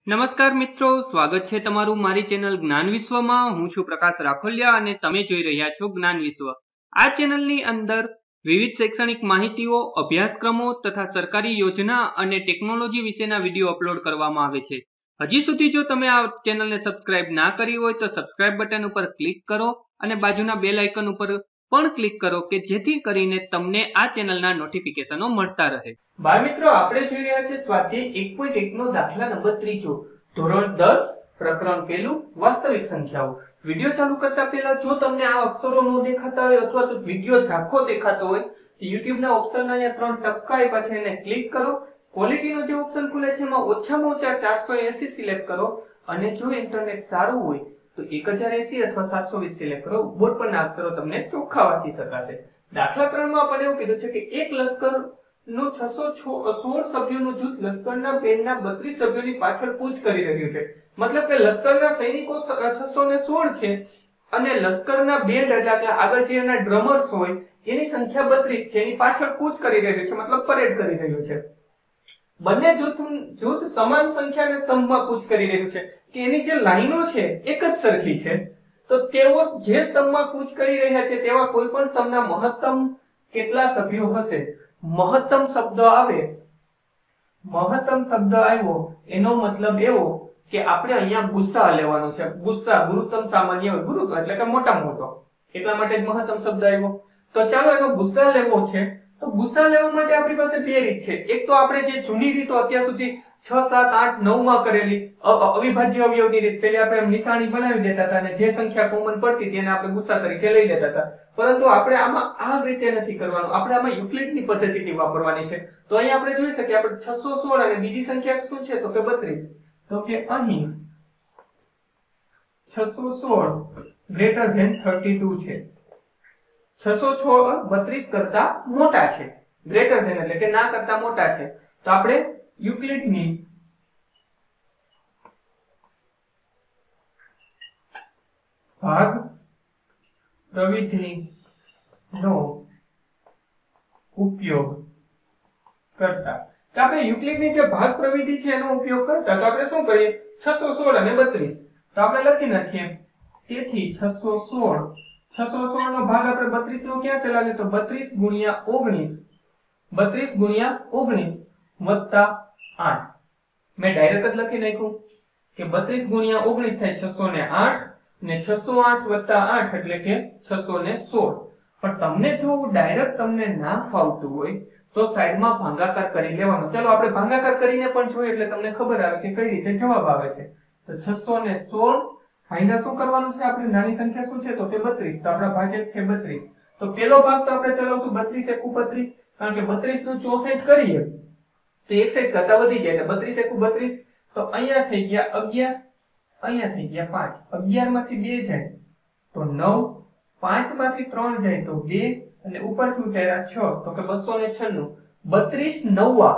નમસ્કાર મિત્રો, સ્વાગત છે તમારું મારી ચેનલ જ્ઞાન વિશ્વમાં। હું છું પ્રકાશ રાખોલિયા અને તમે જોઈ રહ્યા છો જ્ઞાન વિશ્વ। આ ચેનલની અંદર વિવિધ શૈક્ષણિક માહિતીઓ, અભ્યાસક્રમો તથા સરકારી યોજના અને ટેકનોલોજી વિશેના વિડીયો અપલોડ કરવામાં આવે છે। હજી સુધી જો તમે આ ચેનલને સબસ્ક્રાઇબ ના કરી હોય તો સબસ્ક્રાઇબ બટન ઉપર ક્લિક કરો અને બાજુના બેલ આઇકન ઉપર પણ ક્લિક કરો કે જેથી કરીને તમને આ ચેનલના નોટિફિકેશનો મળતા રહે। બાળ મિત્રો, આપણે જોઈ રહ્યા છે સ્વાધ્યાય 1.1 નો દાખલા નંબર 3 ધોરણ 10 પ્રકરણ 1 વાસ્તવિક સંખ્યાઓ। વિડિયો ચાલુ કરતા પહેલા જો તમને આ અક્ષરો ન દેખાતા હોય અથવા તો વિડિયો ઝાંખો દેખાતો હોય તો YouTube ના ઓપ્શનના અહીંયા 3 ટપકા આપ્યા છે એને ક્લિક કરો। ક્વોલિટીનો જે ઓપ્શન ખુલે છે એમાં ઓછામાં ઓછા 480 સિલેક્ટ કરો અને જો ઇન્ટરનેટ સારું હોય તો 1080 અથવા 720 સિલેક્ટ કરો। બોર્ડ પરના અક્ષરો તમને ચોખ્ખા વાંચી શકાશે। દાખલા 3 માં આપણે એવું કીધું છે કે એક લશ્કર નું 616 સભ્યોનું જૂથ લશ્કરના બેન્ડના 32 સભ્યોની પાછળ કૂચ કરી રહ્યું છે। મતલબ કે લશ્કરના સૈનિકો 616 છે અને લશ્કરના બેન્ડ એટલે કે આગળ જે એના ડ્રમર્સ હોય એની સંખ્યા 32 છે, એની પાછળ કૂચ કરી રહ્યું છે, મતલબ પરેડ કરી રહ્યું છે। બંને જૂથ સમાન સંખ્યાના સ્તંભમાં કૂચ કરી રહ્યું છે કે એની જે લાઈનો છે એક જ સરખી છે, તો તેઓ જે સ્તંભમાં કૂચ કરી રહ્યા છે તેવા કોઈ પણ સ્તંભના મહત્તમ કેટલા સભ્યો હશે। મહત્તમ શબ્દ આવ્યો એનો મતલબ એવો કે આપણે અહીંયા ગુસ્સા લેવાનો છે। ગુસ્સા ગુરુત્તમ સામાન્ય હોય, ગુરુત્વ એટલે કે મોટા મોટો, એટલા માટે જ મહત્તમ શબ્દ આવ્યો। તો ચાલો એનો ગુસ્સા લેવો છે તો ગુસ્સા લેવા માટે આપણી પાસે બે રીત છે। એક તો આપણે જે જૂની રીતો અત્યાર સુધી 6 7 8 9 માં કરેલી અવિભાજ્ય અવયવની રીત, પેલી આપણે નિશાની બનાવી દેતા હતા અને જે સંખ્યા કોમન પડતી તેને આપણે ગુસ્સા તરીકે લઈ લેતા હતા, પરંતુ આપણે આમાં આ રીતે નથી કરવાનું, આપણે આમાં યુક્લિડની પદ્ધતિ વાપરવાની છે। તો અહીં આપણે જોઈ શકીએ આપણે 616 અને બીજી સંખ્યા શું છે તો કે 32, તો કે અહીં 616 ગ્રેટર ધેન 32 છે। 616 32 કરતા મોટા છે, ગ્રેટર ધેન એટલે કે ના કરતા મોટા છે। તો આપણે યુક્લિડની ભાગ પ્રવિધિનો ઉપયોગ કરતા, તો આપણે યુક્લિડની જે ભાગ પ્રવિધિ છે એનો ઉપયોગ કરતા તો આપણે શું કરીએ 616 અને 32 તો આપણે લખી નાખીએ। તેથી 616 નો ભાગ આપણે 32 નો ક્યાં ચલાવીએ તો 32 ગુણ્યા 19 વત્તા 8, મેં ડાયરેક્ટ જ લખી નાખ્યું કે 32 ગુણ્યા 19 થાય 608 ને 608 વત્તા 8 એટલે કે 616। પણ તમને જો ડાયરેક્ટ તમને ના ફાવતું હોય તો સાઈડમાં ભાગાકાર કરી લેવાનો। ચાલો આપણે ભાગાકાર કરીને પણ જોઈએ એટલે તમને ખબર આવે કે કઈ રીતે જવાબ આવે છે। તો 616 ભાગ્યા શું કરવાનું છે, આપણે નાની સંખ્યા શું છે તો કે 32, તો આપણા ભાજક છે 32, તો પેલો ભાગ તો આપણે ચલાવશું 32 એકુ 32, કારણ કે 32 નું 64 કરીએ તો એક સાઈડ કરતા વધી જાય એટલે 32 એકુ 32, તો અહીંયા થઈ ગયા 11, અહીંયા થઈ ગયા 5, 11 માંથી 2 જાય તો 9, 5 માંથી 3 જાય તો 2 અને ઉપરથી ઉતાર્યા 6 તો કે 296, 32 નવા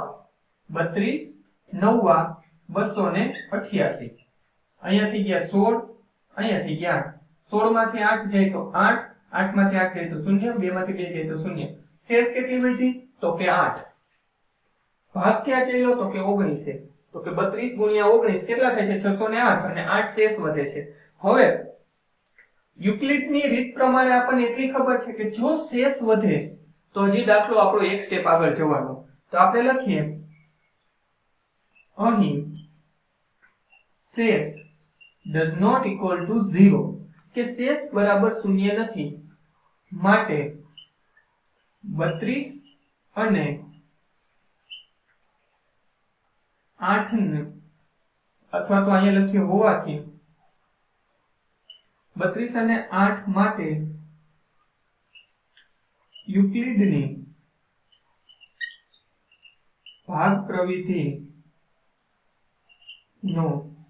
288, અહીંયા થઈ ગયા 16, અહીંયા થઈ ગયા 8, 16 માંથી 8 જાય તો 8, 8 માંથી 8 જાય તો 0, 2 માંથી 2 જાય તો 0, શેષ કેટલી વધી તો કે 8। ભાગ ક્યાં ચાલ્યો તો કે 19 છે, તો કે 32 ગુણ્યા 19 કેટલા થાય છે 608 અને 8 શેષ વધે છે। હવે યુક્લિડની રીત પ્રમાણે આપણને એટલી ખબર છે કે જો શેષ વધે તો હજી દાખલો આપણો એક સ્ટેપ આગળ જવાનો, તો આપણે લખીએ અહીં શેષ does not equal to 0 કે શેષ બરાબર શૂન્ય નથી, માટે 32 અને 8 ને અથવા તો અહીંયા લખ્યું હોવાથી 32 અને 8 માટે યુક્લિડની ભાગ પ્રવિધિ નો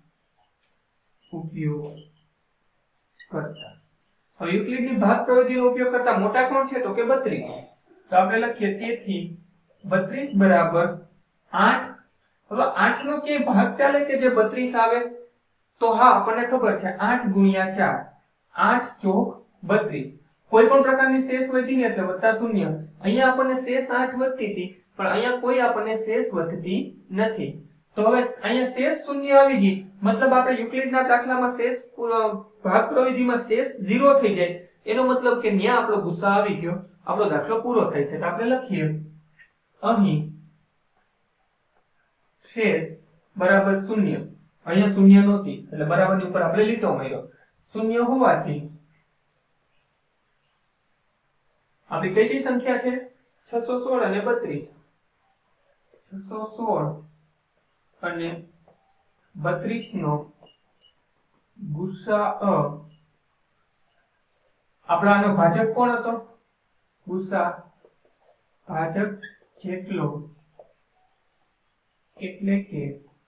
ઉપયોગ કરતા। હવે યુક્લિડની ભાગ પ્રવિધિનો ઉપયોગ કરતા મોટા કોણ છે તો કે 32, તો આપણે લખીએ તેથી 32 બરાબર 8। હવે 8 નો કે ભાગ ચાલે કે જે 32 આવે તો હા આપણને ખબર છે 8 ગુણ્યા 4, 8 ચોક 32, કોઈ પણ પ્રકારની શેષ વધી ને એટલે વત્તા 0। અહીંયા આપણને શેષ 8 વધતી હતી પણ અહીંયા કોઈ આપણને શેષ વધતી નથી, તો હવે અહીંયા શેષ શૂન્ય આવી ગઈ, મતલબ આપણે યુક્લિડના દાખલામાં શેષ ભાગ પ્રવિધિમાં શેષ 0 થઈ જાય, એનો મતલબ કે ન્યા આપણો ગુસા આવી ગયો, આપણો દાખલો પૂરો થાય છે. તો આપણે લખીએ અહીં શેષ બરાબર 0. અહીંયા શૂન્ય નહોતી એટલે બરાબરની ઉપર આપણે લીટો માર્યો. શૂન્ય હોવાથી આપણી કઈ કઈ સંખ્યા છે? 616 અને 32. 616 અને 32 નો ગુસા આપણાનો ભાજક કોણ હતો? ગુસા ભાજક જેટલો એટલે કે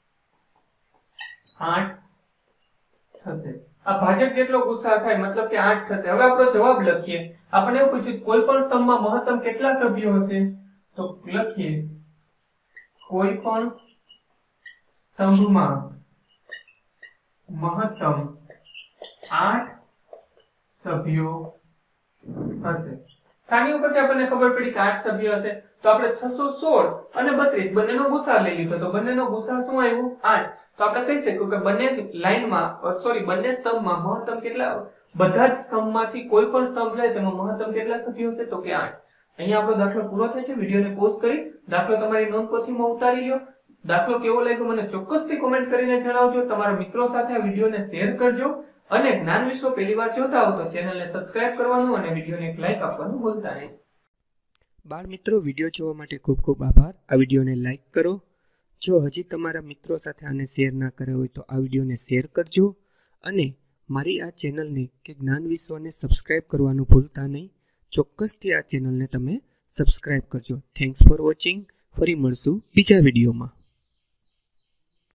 8 થશે. આ ભાજક જેટલો ગુસા થાય મતલબ કે 8 થશે. હવે આપણો જવાબ લખીએ. આપણે એવું પૂછ્યું કોઈ પણ સ્તંભમાં મહત્તમ કેટલા સભ્યો હશે? તો લખીએ કોઈ પણ સ્તંભમાં મહત્તમ 8 સભ્યો હશે. સાની ઉપરથી આપણને ખબર પડી કે 8 સભ્યો હશે, તો આપણે 616 અને 32 બંનેનો ગુસા લઈ લીધો, તો બંનેનો ગુસા શું આવ્યું? 8. તો આપણે કહી શકીએ કે બંને લાઈનમાં બંને સ્તંભમાં મહત્તમ કેટલા, બધા જ સ્તંભમાંથી કોઈ પણ સ્તંભ લે તેમાં મહત્તમ કેટલા સભ્યો હશે? તો કે 8. અહીંયા આપણો દાખલો પૂરો થાય છે. વિડીયોને પોઝ કરી દાખલો તમારી નોંધપોથીમાં ઉતારી લો. દાખલો કેવો લાગ્યો મને ચોક્કસથી કોમેન્ટ કરીને જણાવજો. તમારા મિત્રો સાથે આ વિડીયોને શેર કરજો અને જ્ઞાન વિશ્વ પહેલીવાર જોતા હો તો ચેનલને સબસ્ક્રાઇબ કરવાનું અને વિડીયોને એક લાઈક આપવાનું ભૂલતા નહીં. બાળ મિત્રો, વિડીયો જોવા માટે ખૂબ ખૂબ આભાર. આ વિડીયોને લાઈક કરો. જો હજી તમારા મિત્રો સાથે આને શેર ના કર્યો હોય તો આ વિડીયોને શેર કરજો અને મારી આ ચેનલને કે જ્ઞાન વિશ્વને સબસ્ક્રાઇબ કરવાનું ભૂલતા નહીં. ચોક્કસથી આ ચેનલને તમે સબસ્ક્રાઇબ કરજો. Thanks for watching. ફરી મળશું બીજા વિડીયોમાં.